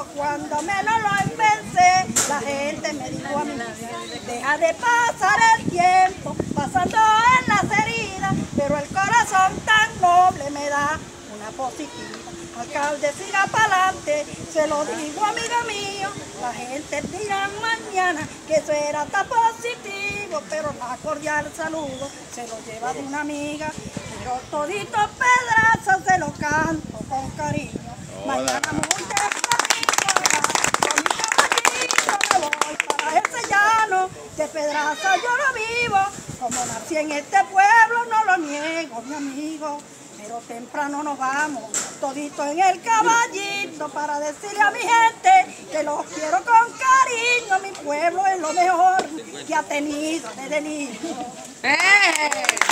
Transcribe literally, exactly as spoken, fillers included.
cuando menos lo empecé, la gente me dijo a mí, deja de pasar el tiempo, pasando en las heridas, pero el corazón tan noble me da una positiva. Alcalde, siga para adelante, se lo digo amigo mío, la gente dirá mañana que eso era tan positivo, pero la cordial saludo se lo lleva de una amiga, pero todito pedazo se lo canto con cariño. Hola. Mañana muy tempranito, con mi caballito me voy para ese llano de Pedraza, yo no vivo, como nací en este pueblo no lo niego mi amigo. Pero temprano nos vamos, todito en el caballito, para decirle a mi gente que los quiero con cariño. Mi pueblo es lo mejor que ha tenido desde niño. ¡Eh!